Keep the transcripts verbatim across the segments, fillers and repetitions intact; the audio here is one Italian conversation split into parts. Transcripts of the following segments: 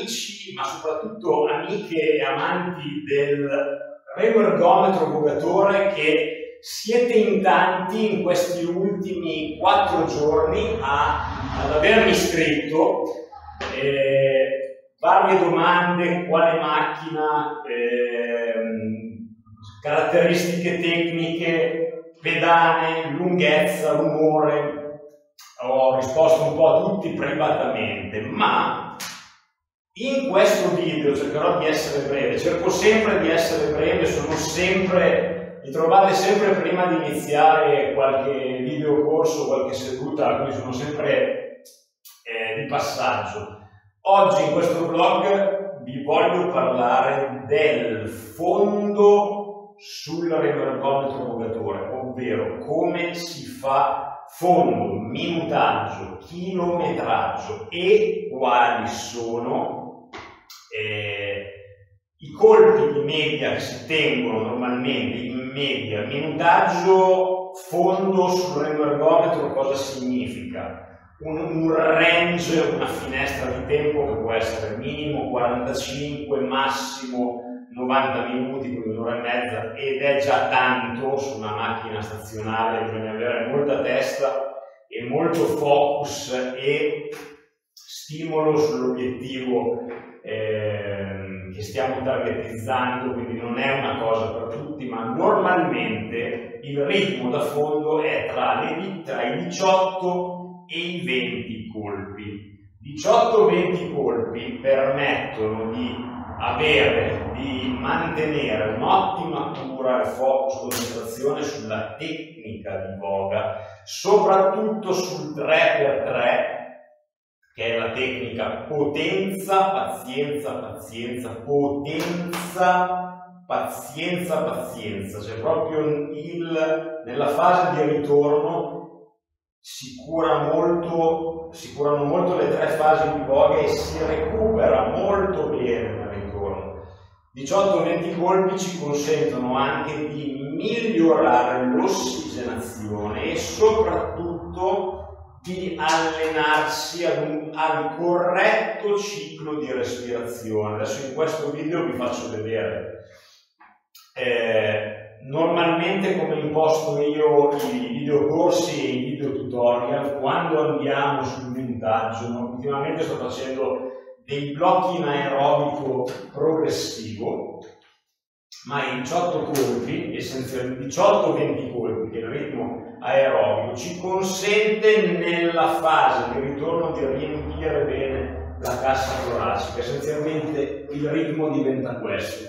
amici, ma soprattutto amiche e amanti del remo ergometro vogatore, che siete in tanti in questi ultimi quattro giorni a, ad avermi scritto eh, varie domande: quale macchina, eh, caratteristiche tecniche, pedane, lunghezza, rumore. Ho risposto un po' a tutti privatamente, ma in questo video cercherò di essere breve, cerco sempre di essere breve, sono sempre, mi trovate sempre prima di iniziare qualche videocorso, qualche seduta, quindi sono sempre eh, di passaggio. Oggi in questo vlog vi voglio parlare del fondo sul remo ergometro vogatore, ovvero come si fa fondo, minutaggio, chilometraggio e quali sono eh, i colpi di media che si tengono normalmente in media. Minutaggio, fondo sul remo ergometro cosa significa? Un, un range, una finestra di tempo che può essere minimo quarantacinque, massimo novanta minuti, quindi un'ora e mezza, ed è già tanto su una macchina stazionaria. Bisogna avere molta testa e molto focus e stimolo sull'obiettivo eh, che stiamo targetizzando, quindi non è una cosa per tutti, ma normalmente il ritmo da fondo è tra, le, tra i diciotto e i venti colpi. diciotto venti colpi permettono di avere, di mantenere un'ottima cura e focus, concentrazione sulla tecnica di voga, soprattutto sul tre per tre, che è la tecnica potenza, pazienza, pazienza, potenza, pazienza, pazienza. C'è proprio il, nella fase di ritorno si cura molto, si curano molto le tre fasi di voga e si recupera molto bene nel ritorno. diciotto venti colpi ci consentono anche di migliorare l'ossigenazione e soprattutto di allenarsi ad un, al corretto ciclo di respirazione. Adesso in questo video vi faccio vedere eh, normalmente come imposto io i videocorsi e i video tutorial. Quando andiamo sul minutaggio, ultimamente sto facendo dei blocchi in aerobico progressivo, ma i diciotto colpi, essenzialmente diciotto venti colpi, che è il ritmo aerobico, ci consente nella fase di ritorno di riempire bene la cassa toracica. Essenzialmente il ritmo diventa questo: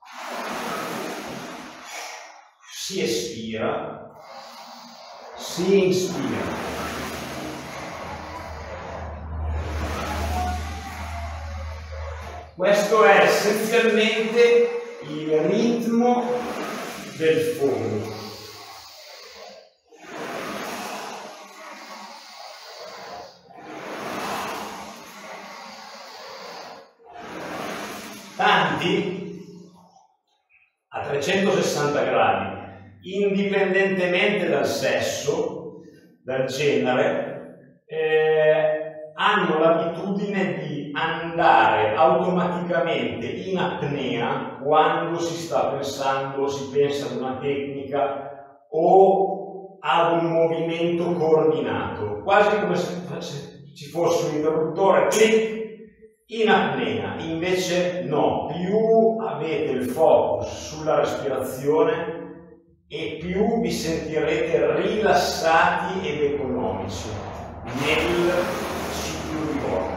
si espira, si inspira. Questo è essenzialmente il ritmo del fondo. Tanti a trecentosessanta gradi, indipendentemente dal sesso, dal genere, eh, hanno l'abitudine di andare automaticamente in apnea quando si sta pensando, si pensa ad una tecnica o ad un movimento coordinato, quasi come se ci fosse un interruttore clic in apnea. Invece no, più avete il focus sulla respirazione e più vi sentirete rilassati ed economici nel ciclo di voga.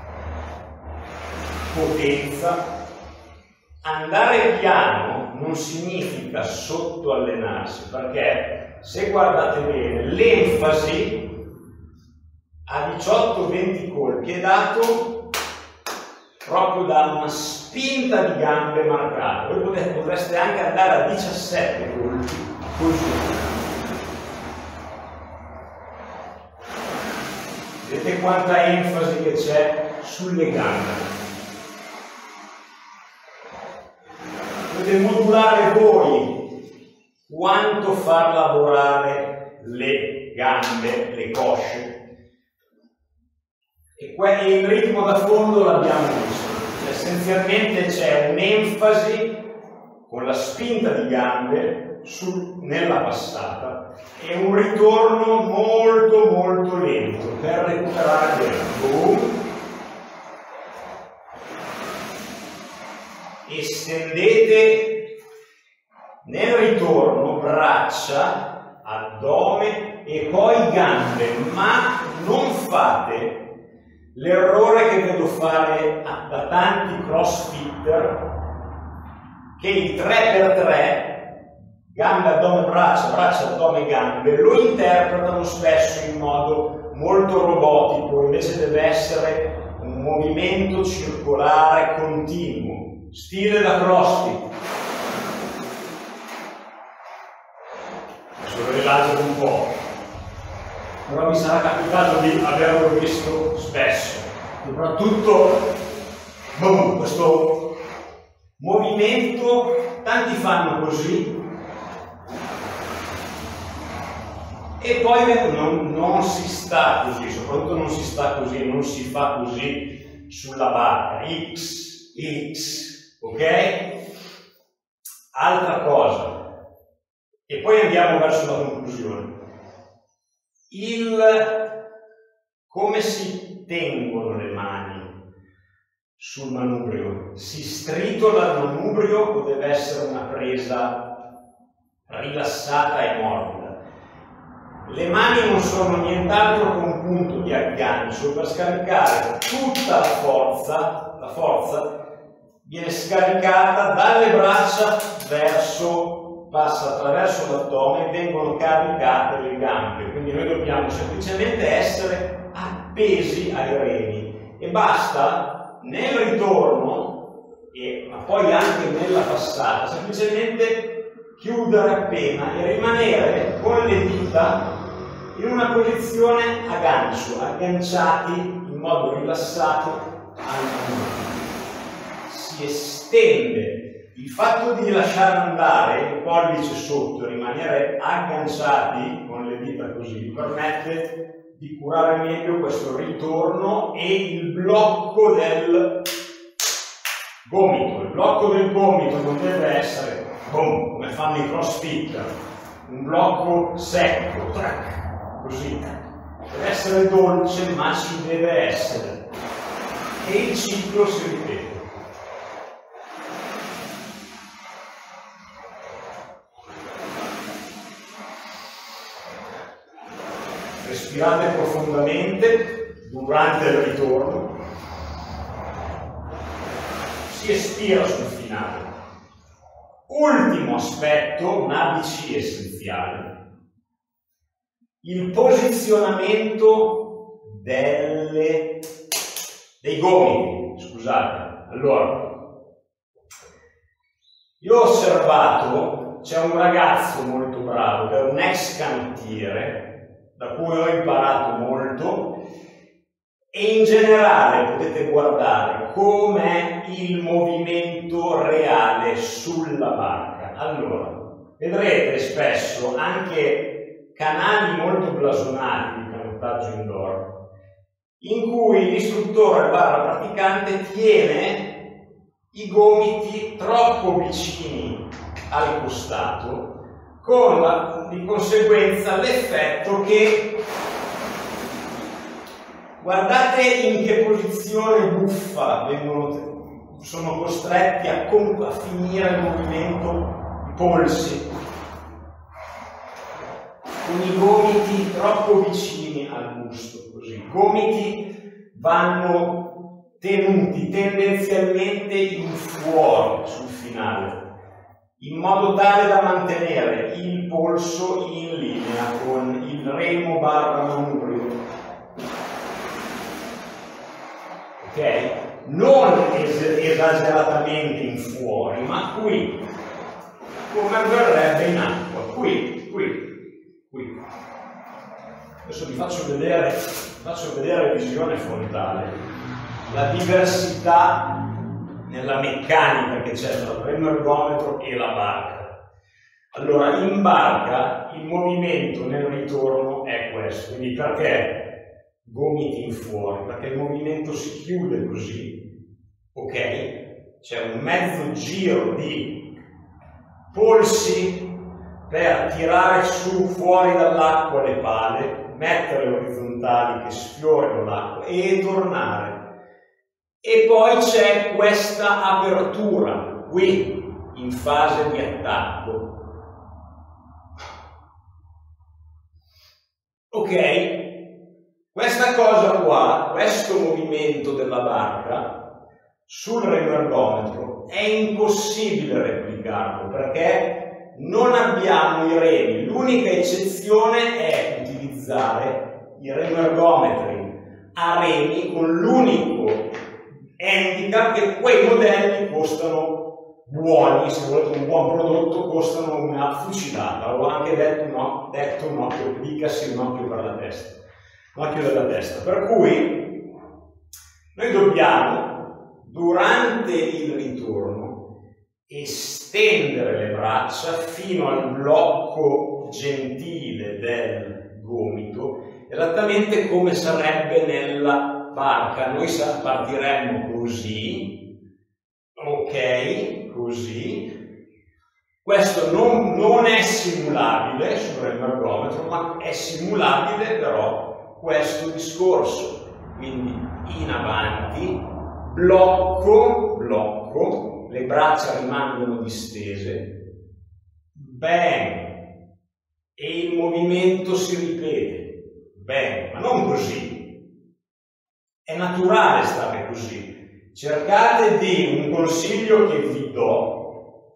Potenza. Andare piano non significa sottoallenarsi, perché se guardate bene l'enfasi a diciotto venti colpi è dato proprio da una spinta di gambe marcata. Voi potete, potreste anche andare a diciassette colpi così. Vedete quanta enfasi che c'è sulle gambe. Potete modulare voi quanto far lavorare le gambe, le cosce. E il ritmo da fondo l'abbiamo visto. essenzialmente c'è un'enfasi con la spinta di gambe su, nella passata e un ritorno molto molto lento per recuperare tempo. Estendete nel ritorno braccia, addome e poi gambe, ma non fate l'errore che vedo fare da tanti crossfitter, che il tre per tre, gambe, addome, braccia, braccia, addome, gambe, lo interpretano spesso in modo molto robotico, invece deve essere un movimento circolare continuo, stile da CrossFit. Adesso lo rilascio un po', però mi sarà capitato di averlo visto spesso, soprattutto boom, questo movimento, tanti fanno così e poi non, non si sta così, soprattutto non si sta così, non si fa così sulla barca, X, X, ok? Altra cosa, e poi andiamo verso la conclusione. Il come si tengono le mani sul manubrio? Si stritola il manubrio o deve essere una presa rilassata e morbida? Le mani non sono nient'altro che un punto di aggancio per scaricare tutta la forza, la forza viene scaricata dalle braccia verso, passa attraverso l'addome e vengono caricate le gambe, quindi noi dobbiamo semplicemente essere appesi ai reni e basta nel ritorno, e, ma poi anche nella passata, semplicemente chiudere appena e rimanere con le dita in una posizione a gancio, agganciati in modo rilassato al manubrio. Si estende. Il fatto di lasciare andare il pollice sotto e rimanere agganciati con le dita così vi permette di curare meglio questo ritorno e il blocco del gomito. Il blocco del gomito non deve essere boom, come fanno i crossfit, un blocco secco, trac, così. Deve essere dolce, ma ci deve essere. E il ciclo si ripete. Respirate profondamente durante il ritorno, si espira sul finale. Ultimo aspetto, un A B C essenziale, il posizionamento delle, dei gomiti. Scusate, allora, io ho osservato, c'è un ragazzo molto bravo, che è un ex canottiere, da cui ho imparato molto, e in generale potete guardare com'è il movimento reale sulla barca. Allora, vedrete spesso anche canali molto blasonati di canottaggio indoor, in cui l'istruttore barra praticante tiene i gomiti troppo vicini al costato, con la, di conseguenza l'effetto che, guardate in che posizione buffa vengono, sono costretti a, a finire il movimento i polsi, con i gomiti troppo vicini al busto, così. I gomiti vanno tenuti tendenzialmente in fuori sul finale, in modo tale da mantenere il polso in linea con il remo barra manubrio. Ok? Non es esageratamente in fuori, ma qui, come avverrebbe in acqua. Qui, qui, qui. Adesso vi faccio vedere, vi faccio vedere visione frontale, la diversità nella meccanica che c'è tra il freno ergometro e la barca. Allora, in barca il movimento nel ritorno è questo, quindi perché gomiti in fuori? Perché il movimento si chiude così, ok? C'è un mezzo giro di polsi per tirare su fuori dall'acqua le pale, mettere orizzontali che sfiorino l'acqua e tornare. E poi c'è questa apertura qui in fase di attacco. Ok? Questa cosa qua, questo movimento della barca sul remergometro è impossibile replicarlo perché non abbiamo i remi. L'unica eccezione è utilizzare i remergometri a remi con l'unico handicap che quei modelli costano buoni, se volete un buon prodotto costano una fucilata. Ho anche detto, no, detto un occhio, dicasi un occhio per la testa. L'occhio della testa, per cui noi dobbiamo durante il ritorno estendere le braccia fino al blocco gentile del gomito, esattamente come sarebbe nella barca. Noi partiremmo così, ok, così. Questo non, non è simulabile sul remergometro, ma è simulabile però questo discorso. Quindi in avanti, blocco, blocco, le braccia rimangono distese, bene, e il movimento si ripete, bene, ma non così. È naturale stare così. Cercate di, un consiglio che vi do,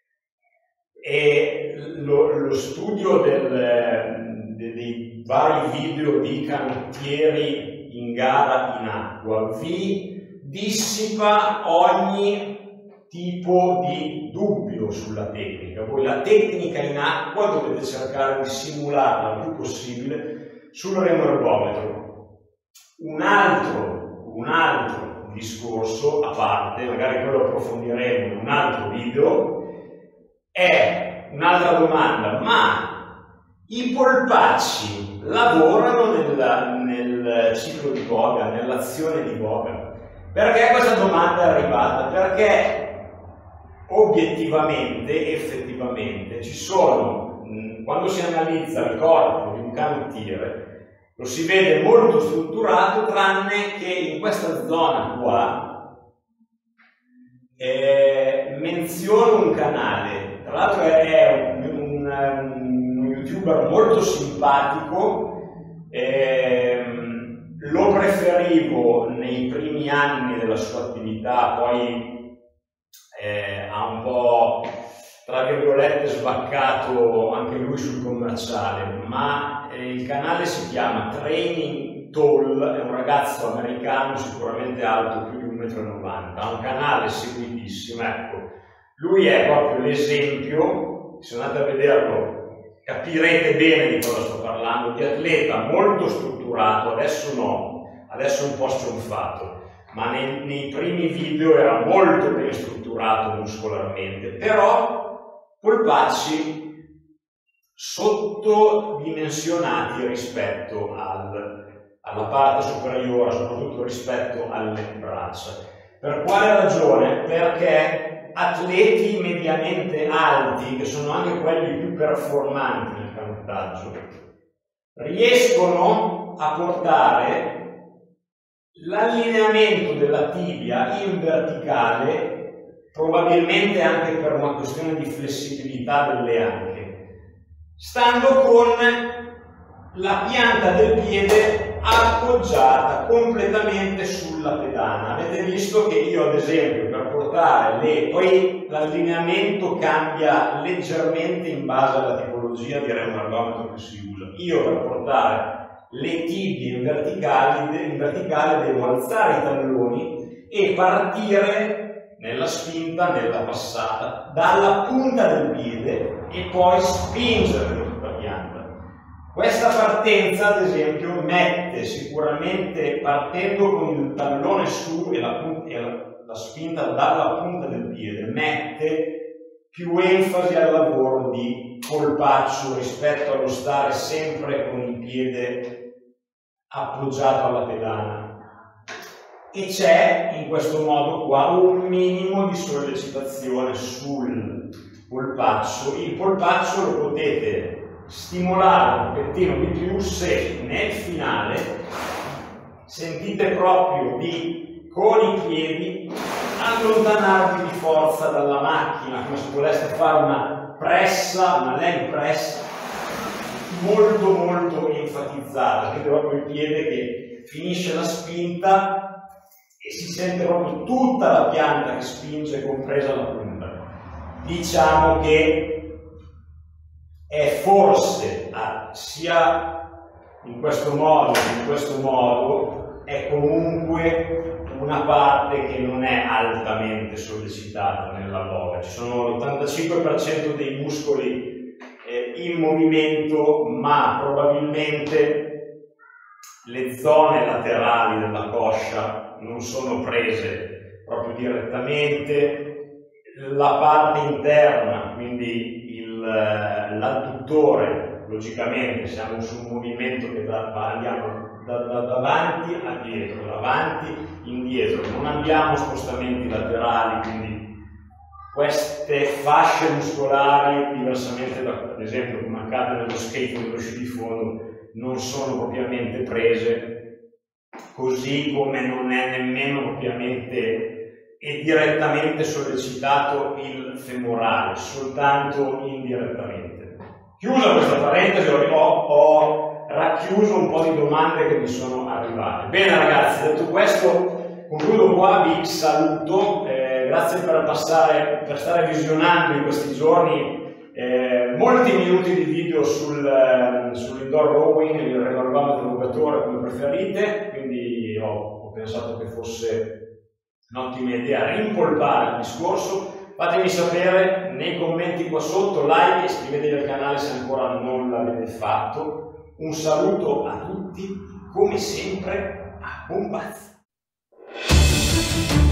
è lo, lo studio del dei vari video di cantieri in gara in acqua vi dissipa ogni tipo di dubbio sulla tecnica. Voi la tecnica in acqua dovete cercare di simularla il più possibile sul remergometro. Un altro, un altro discorso a parte, magari poi lo approfondiremo in un altro video, è un'altra domanda: ma i polpacci lavorano nella, nel ciclo di boga, nell'azione di boga? Perché questa domanda è arrivata? Perché obiettivamente, effettivamente, ci sono, quando si analizza il corpo di un canottiere, lo si vede molto strutturato, tranne che in questa zona qua eh, menziono un canale, tra l'altro è un, un, un youtuber molto simpatico, ehm, lo preferivo nei primi anni della sua attività, poi eh, ha un po', tra virgolette, svaccato anche lui sul commerciale, ma eh, il canale si chiama Training Toll, è un ragazzo americano sicuramente alto più di un metro e novanta, ha un canale seguitissimo, ecco, lui è proprio l'esempio, se andate a vederlo capirete bene di cosa sto parlando, di atleta molto strutturato, adesso no, adesso è un po' scionfato, ma nei, nei primi video era molto ben strutturato muscolarmente, però polpacci sottodimensionati rispetto al, alla parte superiore, soprattutto rispetto alle braccia. Per quale ragione? Perché atleti mediamente alti, che sono anche quelli più performanti nel canottaggio, riescono a portare l'allineamento della tibia in verticale, probabilmente anche per una questione di flessibilità delle anche, stando con la pianta del piede appoggiata completamente sulla pedana. Avete visto che io, ad esempio, per portare le... poi l'allineamento cambia leggermente in base alla tipologia di remergometro che si usa. Io per portare le tibie in verticale, in verticale devo alzare i talloni e partire nella spinta, nella passata, dalla punta del piede e poi spingere tutta la pianta. Questa partenza, ad esempio, mette sicuramente, partendo con il tallone su e la, e la, la spinta dalla punta del piede, mette più enfasi al lavoro di polpaccio rispetto allo stare sempre con il piede appoggiato alla pedana. e c'è in questo modo qua un minimo di sollecitazione sul polpaccio. Il polpaccio lo potete stimolare un pochettino di più se nel finale sentite proprio di, con i piedi, allontanarvi di forza dalla macchina, come se voleste fare una pressa, una leg press molto molto enfatizzata. Vedete proprio il piede che finisce la spinta e si sente proprio tutta la pianta che spinge, compresa la punta. Diciamo che è forse ah, sia in questo modo che in questo modo è comunque una parte che non è altamente sollecitata nella loga. Ci sono l'ottantacinque per cento dei muscoli eh, in movimento, ma probabilmente le zone laterali della coscia non sono prese proprio direttamente. La parte interna, quindi l'adduttore, logicamente siamo su un movimento che da, andiamo da, da davanti a dietro, davanti indietro, non abbiamo spostamenti laterali, quindi queste fasce muscolari, diversamente da, ad esempio come accade nello skate o nello sci di fondo, non sono propriamente prese, così come non è nemmeno propriamente e direttamente sollecitato il femorale, soltanto indirettamente. Chiusa questa parentesi, ho, ho racchiuso un po' di domande che mi sono arrivate. Bene ragazzi, detto questo, concludo qua, vi saluto, eh, grazie per passare, per stare visionando in questi giorni eh, molti minuti di video sul, eh, sull'indoor rowing, il regolometro nuotatore come preferite, quindi ho, ho pensato che fosse un'ottima idea rimpolpare il discorso. Fatemi sapere nei commenti qua sotto, like, iscrivetevi al canale se ancora non l'avete fatto. Un saluto a tutti, come sempre a buon pazzo.